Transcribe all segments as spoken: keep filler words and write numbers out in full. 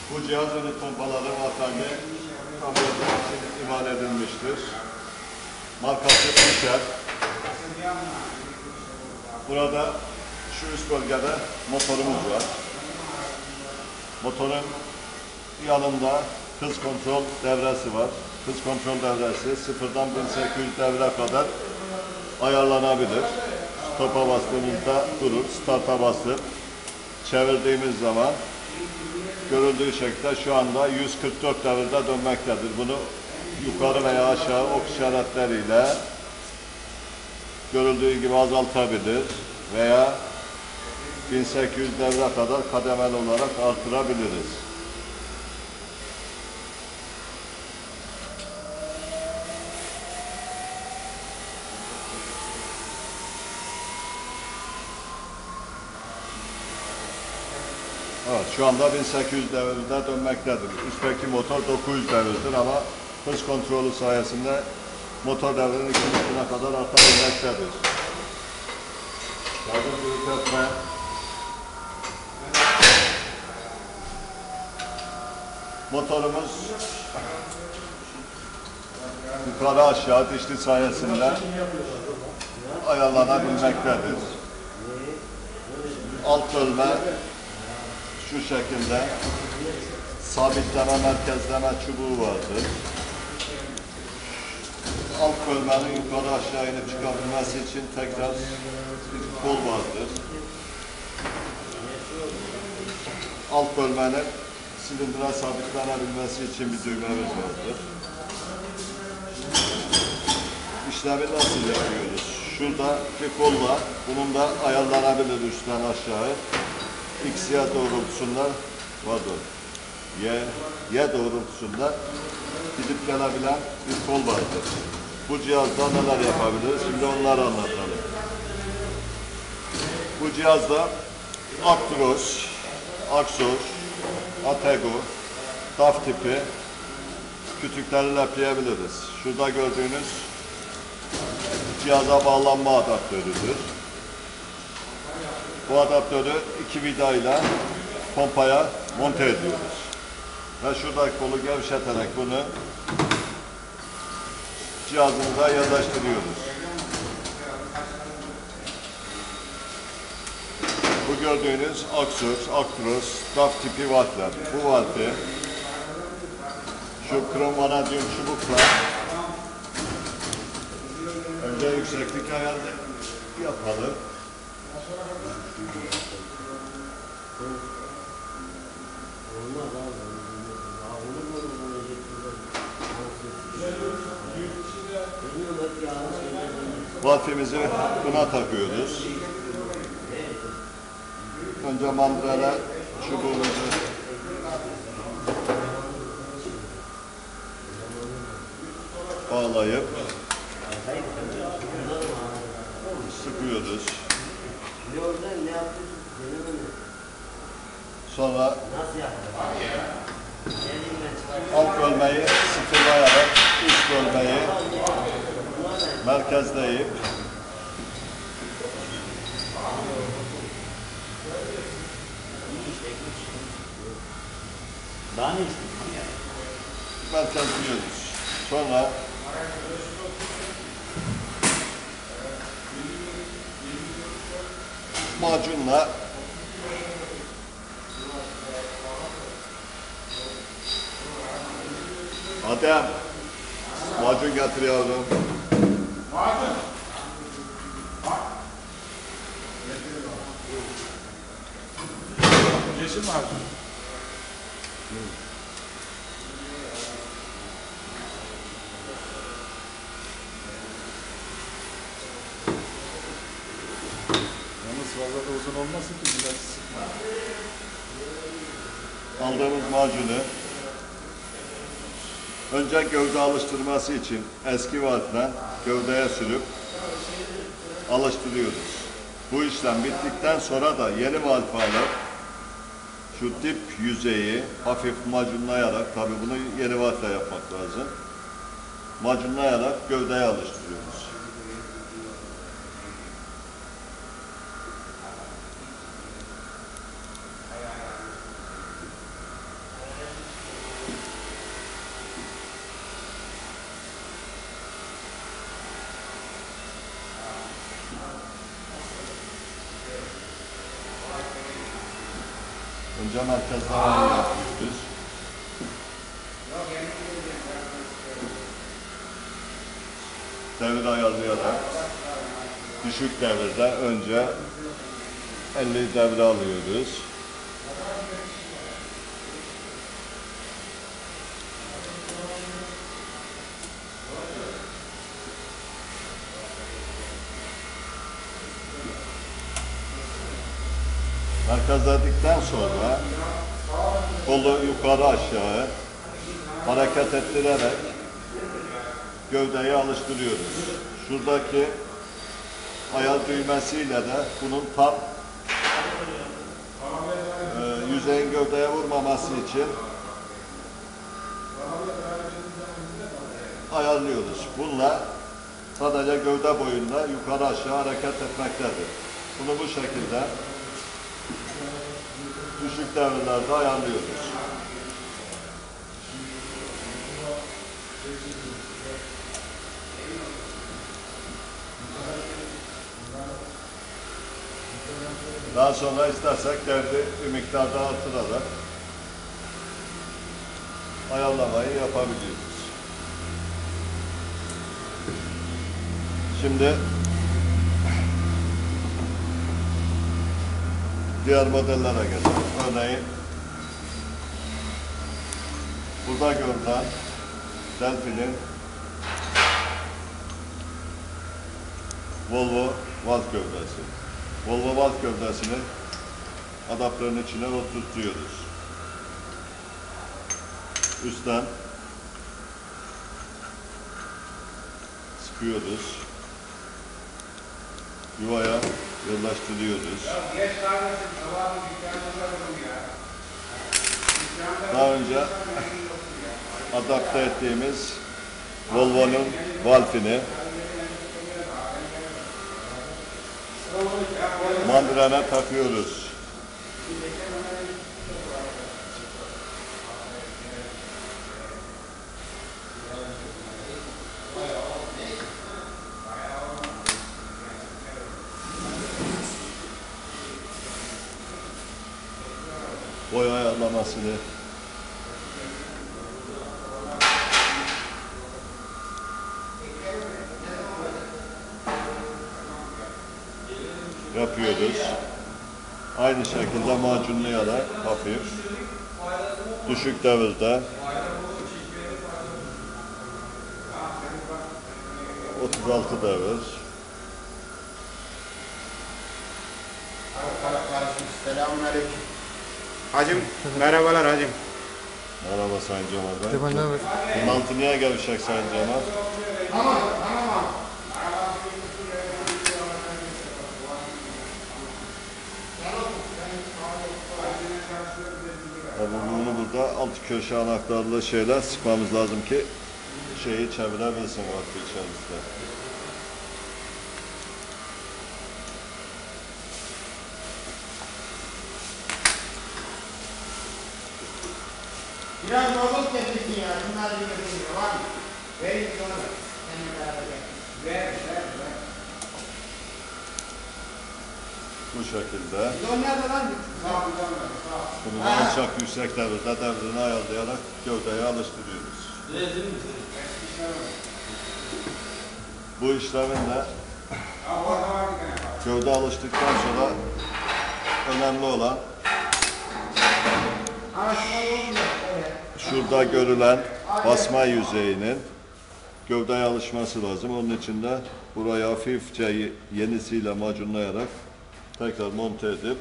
Bu cihazın pompaları vatandaşı kamyonlar için imal edilmiştir. Markası Fischer. Burada şu üst bölgede motorumuz var. Motorun yanında hız kontrol devresi var. Hız kontrol devresi sıfırdan bin sekiz yüz devre kadar ayarlanabilir. Stop'a bastığımızda durur. Start'a basıp çevirdiğimiz zaman görüldüğü şekilde şu anda yüz kırk dört devirde dönmektedir. Bunu yukarı veya aşağı ok işaretleriyle görüldüğü gibi azaltabilir veya bin sekiz yüz devre kadar kademeli olarak artırabiliriz. Evet, şu anda bin sekiz yüz devirde dönmektedir. Üstteki motor dokuz yüz devirdir ama hız kontrolü sayesinde motor devrinin iki katına kadar artabilmektedir. Yardım büyütme. Motorumuz yukarı aşağı dişli sayesinde ayarlanabilmektedir. Alt bölme şu şekilde sabitleme, merkezleme çubuğu vardır. Alt bölmenin yukarı aşağı inip çıkabilmesi için tekrar bir kol vardır. Alt bölmenin silindire sabitlenebilmesi için bir düğmemiz vardır. İşlemi nasıl yapıyoruz? Şurada bir kol var. Bunun da ayarlanabilir üstten aşağı. X, Y doğrultusunda vardır. Y, Y doğrultusunda gidip gelebilen bir kol vardır. Bu cihazda neler yapabiliriz? Şimdi onları anlatalım. Bu cihazda Actros, Axor, Atego, D A F tipi kütükleri lepleyebiliriz. Şurada gördüğünüz cihaza bağlanma adaptörüdür. Bu adaptörü iki vida ile pompaya monte ediyoruz. Ve şuradaki kolu gevşeterek bunu cihazımıza yerleştiriyoruz. Bu gördüğünüz Axor, Actros, D A F tipi valfler. Bu valfi şu krom vanadyum çubukla önce yükseklik ayarı yapalım. Valfimizi buna takıyoruz. Önce mandrele çubuğumuzu bağlayıp sıkıyoruz. Sonra alt bölmeyi sıfırlayarak üst bölmeyi merkezleyip merkezliyoruz. Sonra macunla Adem macun getir yavrum. Macun. Yeşil macun. Yalnız fazla da uzun olmasın ki biraz sıkma. Aldığımız macunu önce gövde alıştırması için eski valfle gövdeye sürüp alıştırıyoruz. Bu işlem bittikten sonra da yeni valfi alıp şu dip yüzeyi hafif macunlayarak, tabi bunu yeni valfle yapmak lazım, macunlayarak gövdeye alıştırıyoruz. Önce merkezden ayar yapıyoruz. Devir ayarlayarak düşük devirde önce elli devre alıyoruz. Merkezledikten sonra kolu yukarı aşağı hareket ettirerek gövdeyi alıştırıyoruz. Şuradaki ayar düğmesiyle de bunun tam e, yüzeyin gövdeye vurmaması için ayarlıyoruz. Bununla sadece gövde boyunda yukarı aşağı hareket etmektedir. Bunu bu şekilde düşük devirlerde ayarlıyoruz. Daha sonra istersek devri bir miktarda artırarak ayarlamayı yapabiliyoruz. Şimdi diğer modellere geçelim. Örneğin burada görülen Delphi'nin Volvo valve gövdesi. Volvo valve gövdesini adaptörün içine oturtuyoruz. Üstten sıkıyoruz. Yuvaya yerleştiriyoruz. Daha önce adapte ettiğimiz Volvo'nun valfini mandırana takıyoruz. Boy ayarlamasını yapıyoruz. Aynı şekilde macunlayarak hafif, düşük devirde otuz altı devir. Selamünaleyküm. Hacım, merhabalar hacım. Merhaba Sayın Cemal Bey. Cemal ne haber? Bunun altı niye gevşek Sayın Cemal? Tamam, tamam. Tabii bunu burada alt köşe anahtarlı şeyler sıkmamız lazım ki şeyi çevirebilsin vakti içerisinde. Biraz robot getirsin ya, bunlar bir götürüyor, var mı? Verin onu da, seninle beraber. Ver, ver, ver. Bu şekilde. Biz nerede lan? Sağ ol, sağ ol. Bunu alçak yüksek devirde devrini ayarlayarak gövdeye alıştırıyoruz. Bu işlemin de gövde alıştıktan sonra önemli olan şurada görülen basma yüzeyinin gövdeye alışması lazım. Onun için de burayı hafifçe yenisiyle macunlayarak tekrar monte edip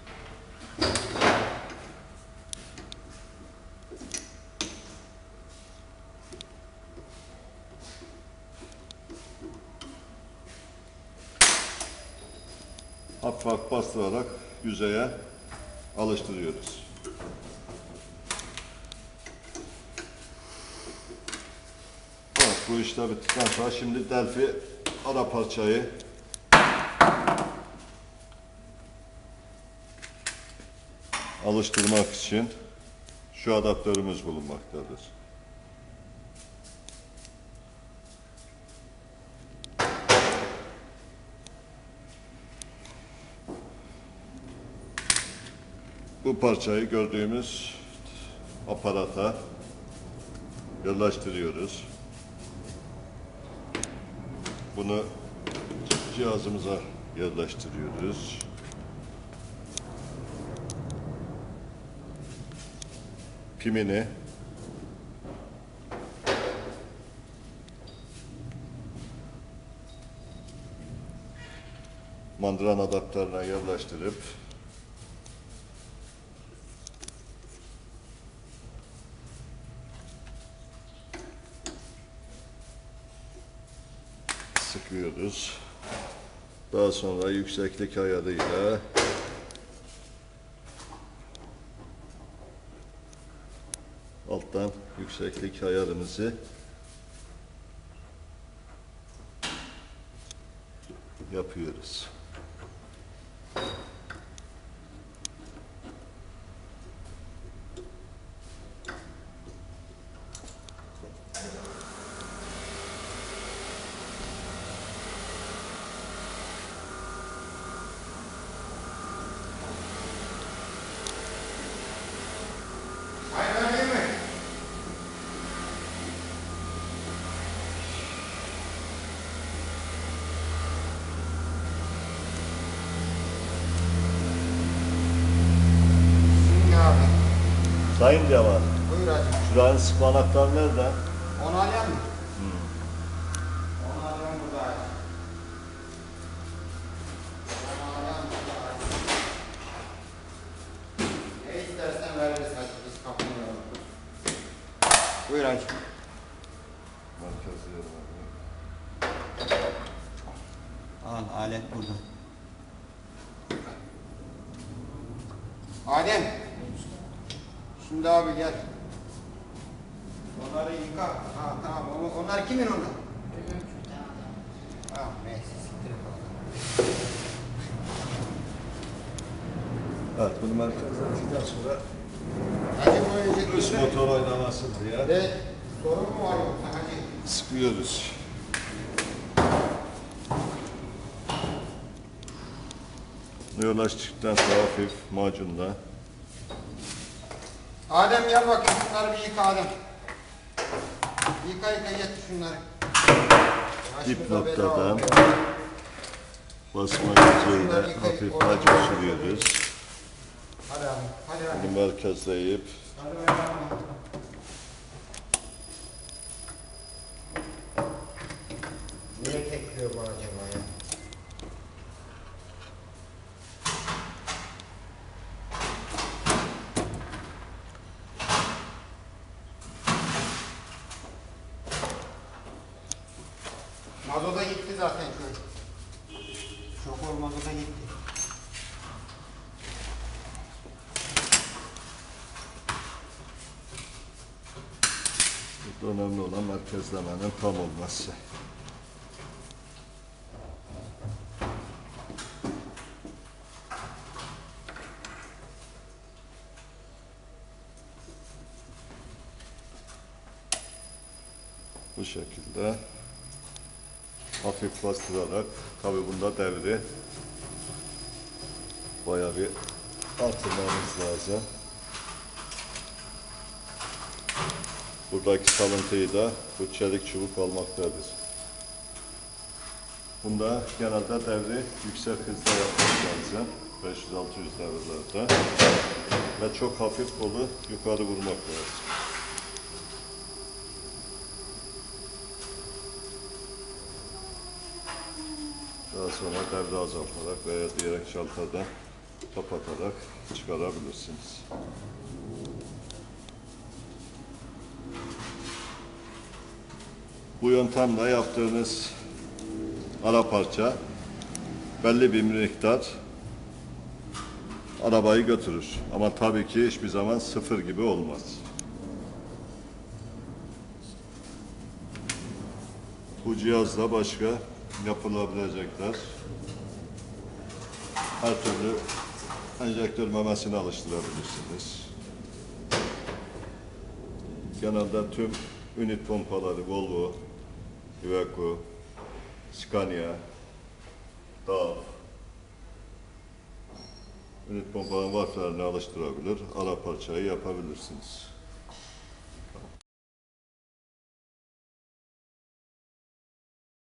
hafif hafif bastırarak yüzeye alıştırıyoruz. Evet, bu işler bittikten sonra şimdi Delphi ara parçayı alıştırmak için şu adaptörümüz bulunmaktadır. bu parçayı gördüğümüz aparata yerleştiriyoruz. Bunu cihazımıza yerleştiriyoruz. Pimini mandran adaptörüne yerleştirip sıkıyoruz. Daha sonra yükseklik ayarıyla alttan yükseklik ayarımızı yapıyoruz. Hayır değil mi? Şimdi abi. Sayın Cemal, Buyur hacı. şuranın sıkma anahtarı nerede? Onu alıyor mu? Onu alıyorum burada hacı. Onu alıyorum burada hacı. Ne istersen veririz hacı. Biz kapmıyoruz. Buyur hacı. Merkez yerine. Al alet burada. Adem. Şimdi abi gel. Onları yıka. Ha tamam. Onu, onlar kimin onlar? Tamam neyse siktir et onu. Evet, bunu merkezden çıktıktan sonra Hacı bu önceki üst motor oynamasın diye Ve sorun mu var yoksa hacı? sıkıyoruz. Yolaştıktan sonra hafif macunla Adem gel bakayım şunları bir yıka Adem. Yıka yıka getir şunları. dip Başımıza bela noktadan oldu. basma yüzeyiyle hafif macun sürüyoruz. Hadi abi hadi hadi. Bunu merkezleyip Hadi bakalım. Niye tekliyor bu acaba ya? Mazota gitti zaten şu. Şoför mazota gitti. burada önemli olan merkezlemenin tam olması. Bu şekilde hafif bastırarak, tabi bunda devri bayağı bir artırmamız lazım. Buradaki salıntıyı da bu çelik çubuk almaktadır. Bunda genelde devri yüksek hızda yapmak lazım. beş yüz altı yüz devirlerde. Ve çok hafif kolu yukarı vurmak lazım. Daha sonra devri azaltarak veya direkt şalterden kapatarak çıkarabilirsiniz. Bu yöntemle yaptığınız ara parça belli bir miktar arabayı götürür. Ama tabii ki hiçbir zaman sıfır gibi olmaz. Bu cihazla başka yapılabilecekler her türlü enjektör memesini alıştırabilirsiniz. Genelde tüm ünit pompaları Volvo, Iveco, Scania, D A F Ünit pompanın valflerini alıştırabilir, ara parçayı yapabilirsiniz.